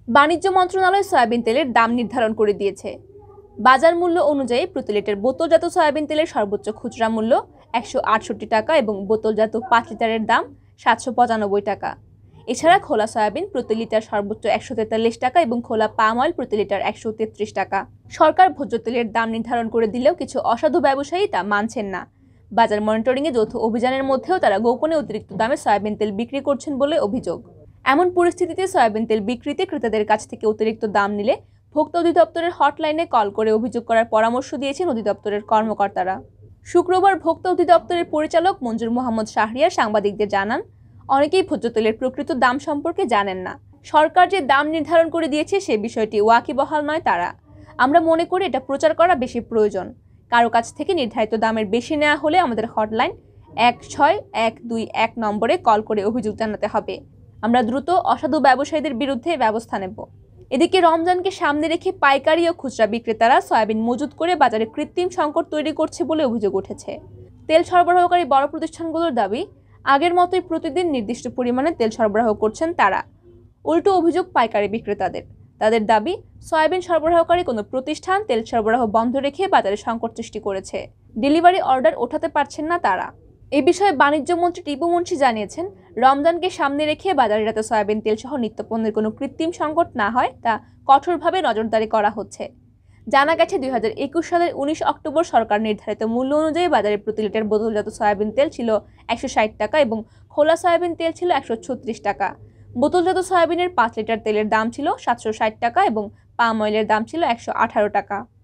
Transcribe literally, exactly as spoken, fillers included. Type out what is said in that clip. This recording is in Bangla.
বাণিজ্য মন্ত্রণালয় সয়াবিন তেলের দাম নির্ধারণ করে দিয়েছে। বাজার মূল্য অনুযায়ী প্রতি লিটার বোতলজাত সয়াবিন তেলের সর্বোচ্চ খুচরা মূল্য একশো আটষট্টি টাকা এবং বোতলজাত পাঁচ লিটারের দাম সাতশো পঁচানব্বই টাকা। এছাড়া খোলা সয়াবিন প্রতি লিটার সর্বোচ্চ একশো তেতাল্লিশ টাকা এবং খোলা পাম অয়েল প্রতি লিটার একশো তেত্রিশ টাকা। সরকার ভোজ্য তেলের দাম নির্ধারণ করে দিলেও কিছু অসাধু ব্যবসায়ী তা মানছেন না। বাজার মনিটরিংয়ে যৌথ অভিযানের মধ্যেও তারা গোপনে অতিরিক্ত দামে সয়াবিন তেল বিক্রি করছেন বলে অভিযোগ। এমন পরিস্থিতিতে সয়াবিন তেল বিক্রিতে ক্রেতাদের কাছ থেকে অতিরিক্ত দাম নিলে ভোক্তা অধিদপ্তরের হটলাইনে কল করে অভিযোগ করার পরামর্শ দিয়েছেন অধিদপ্তরের কর্মকর্তারা। শুক্রবার ভোক্তা অধিদপ্তরের পরিচালক মঞ্জুর মোহাম্মদ শাহরিয়ার সাংবাদিকদের জানান, অনেকেই ভোজ্য তেলের প্রকৃত দাম সম্পর্কে জানেন না। সরকার যে দাম নির্ধারণ করে দিয়েছে সে বিষয়টি ওয়াকিবহাল নয় তারা। আমরা মনে করি এটা প্রচার করা বেশি প্রয়োজন। কারো কাছ থেকে নির্ধারিত দামের বেশি নেওয়া হলে আমাদের হটলাইন এক ছয় এক দুই এক নম্বরে কল করে অভিযোগ জানাতে হবে। আমরা দ্রুত অসাধু ব্যবসায়ীদের বিরুদ্ধে ব্যবস্থা নেব। এদিকে রমজানকে সামনে রেখে পাইকারি ও খুচরা বিক্রেতারা সয়াবিন মজুত করে বাজারে কৃত্রিম সংকট তৈরি করছে বলে অভিযোগ উঠেছে। তেল সরবরাহকারী বড় প্রতিষ্ঠানগুলোর দাবি, আগের মতোই প্রতিদিন নির্দিষ্ট পরিমাণে তেল সরবরাহ করছেন তারা। উল্টো অভিযোগ পাইকারি বিক্রেতাদের। তাদের দাবি, সয়াবিন সরবরাহকারী কোনো প্রতিষ্ঠান তেল সরবরাহ বন্ধ রেখে বাজারে সংকট সৃষ্টি করেছে। ডেলিভারি অর্ডার ওঠাতে পারছেন না তারা। এ বিষয়ে বাণিজ্য মন্ত্রী টিপু মুন্সি জানিয়েছেন, রমজানকে সামনে রেখে বাজারে যাতে সয়াবিন তেল সহ নিত্যপণ্যের কোনো কৃত্রিম সংকট না হয় তা কঠোরভাবে নজরদারি করা হচ্ছে। জানা গেছে, দুই হাজার একুশ সালের উনিশ অক্টোবর সরকার নির্ধারিত মূল্য অনুযায়ী বাজারে প্রতি লিটার বোতলজাত সয়াবিন তেল ছিল একশো ষাট টাকা এবং খোলা সয়াবিন তেল ছিল একশো ছত্রিশ টাকা। বোতলজাত সয়াবিনের পাঁচ লিটার তেলের দাম ছিল সাতশো ষাট টাকা এবং পাম অয়েলের দাম ছিল একশো আঠারো টাকা।